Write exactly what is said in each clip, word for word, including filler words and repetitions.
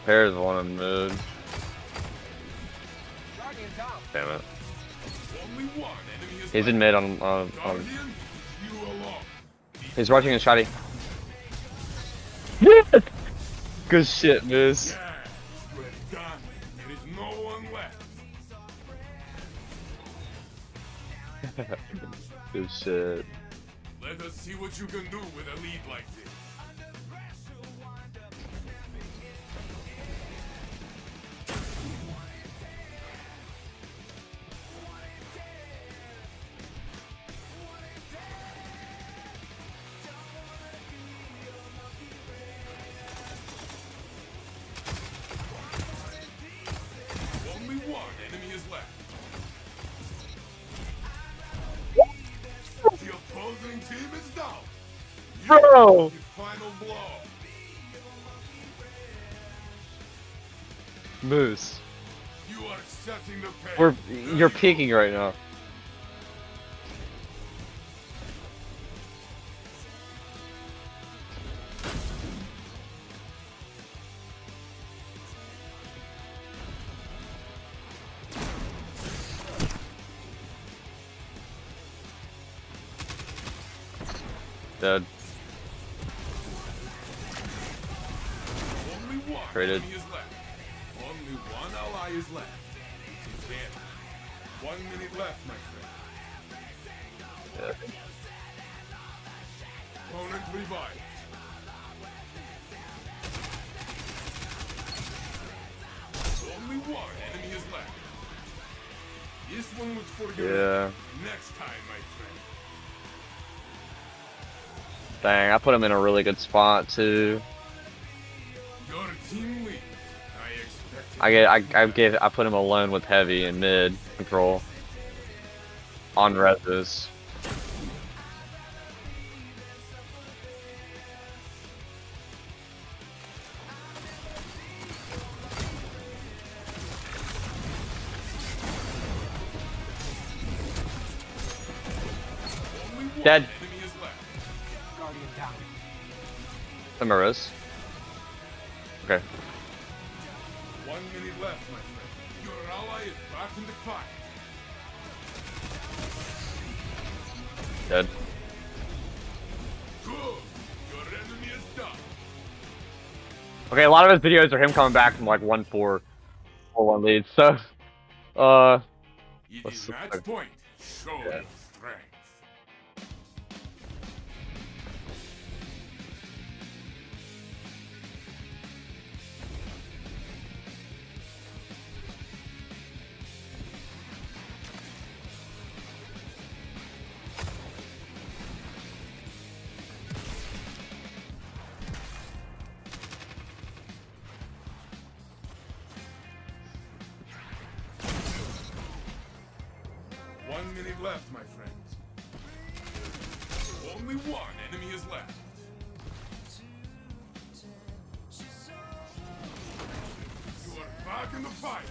There's one in mid. Damn it. He's in mid on, on, on. He's rushing a shotty. Yes! Good shit, Miz. Good shit. Let us see what you can do with a lead like this. Only one enemy is left. The opposing team is down. Bro! Final blow. Moose. You are setting the pace. We're you're peeking right now. Dead. Only one Traded. enemy is left. Only one ally is left. He's dead. One minute left, my friend. Yeah. Opponent revived. Only one enemy is left. This one was for you. Yeah. Next time, my friend. Dang, I put him in a really good spot too. Your team leads. I expect. I get, I, I gave, I put him alone with heavy and mid control on reses. Dead. Enemy is left. Guardian down. I'm a res. Okay. One minute left, my friend. Your ally is back in the fight. Dead. Good. Your enemy is done. Okay, a lot of his videos are him coming back from like one four, four one leads. So, uh, It Let's is see. match point. Show Yeah. your strength. One minute left, my friends. Only one enemy is left. You are back in the fight.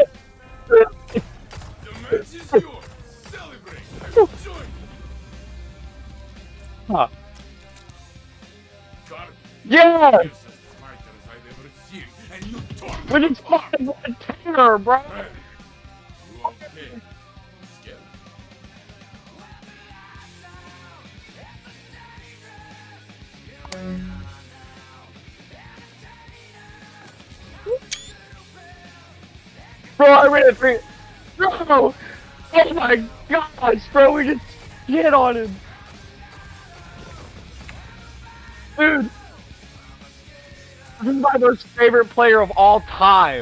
The match is yours. Celebrate. I will join you. huh. God, Yeah, you're as smart as I've ever seen, and you torn we them just apart. fucking one terror, bro. Hey, you okay? Scared? Bro, I ran a three. Bro, oh my gosh, bro, we just hit on him. Dude, this is my most favorite player of all time.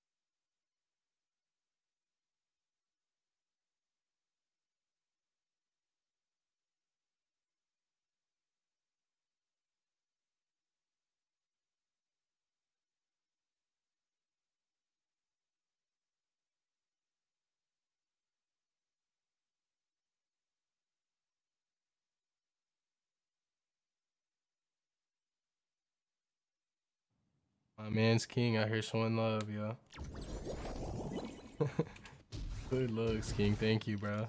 My man's King out here showing love, yo. Good looks, King. Thank you, bro.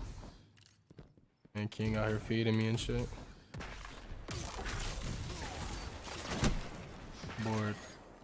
And King out here feeding me and shit. Bored.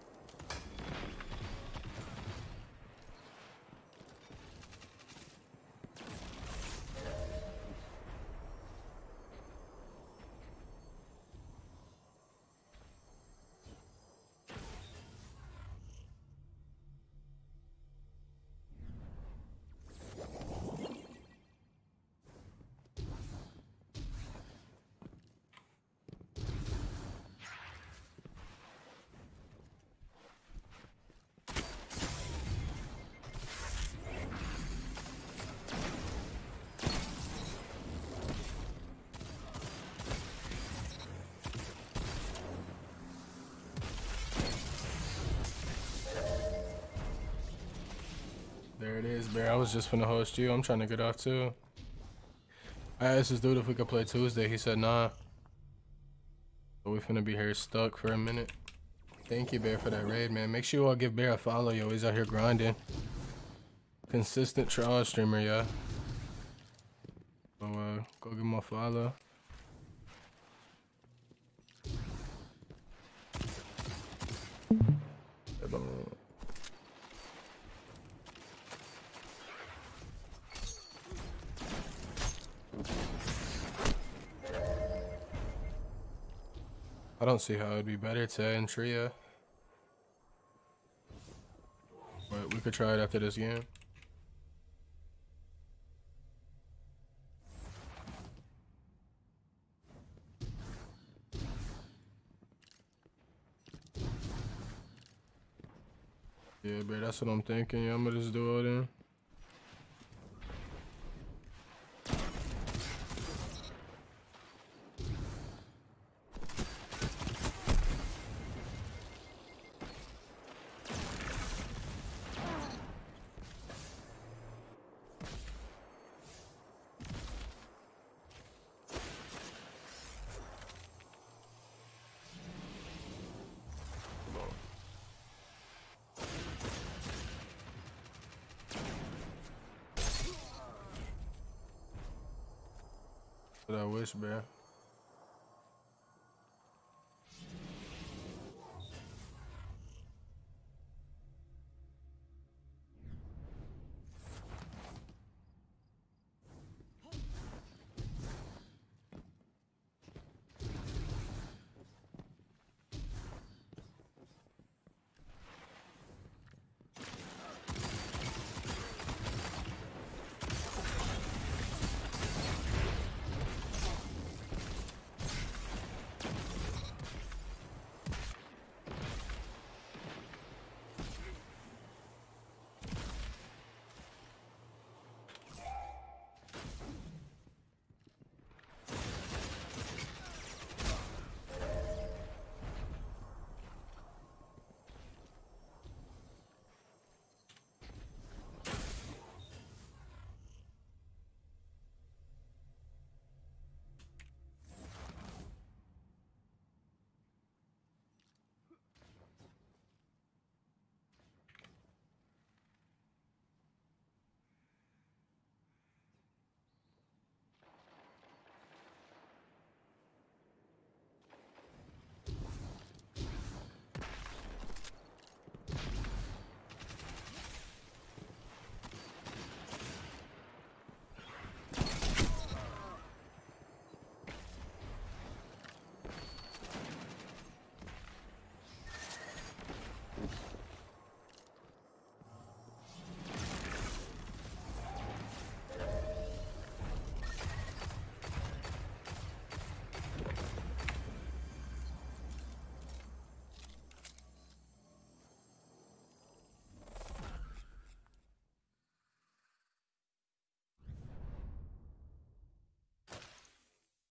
There it is, Bear. I was just finna host you. I'm trying to get off too. I asked this dude if we could play Tuesday. He said nah. So we finna be here stuck for a minute. Thank you, Bear, for that raid, man. Make sure you all give Bear a follow, yo. He's out here grinding. Consistent trial streamer, yeah. So uh, go give him a follow. I don't see how it'd be better to end Tria. But we could try it after this game. Yeah, bro, that's what I'm thinking. Yeah, I'm gonna just do it then. But I wish, bro.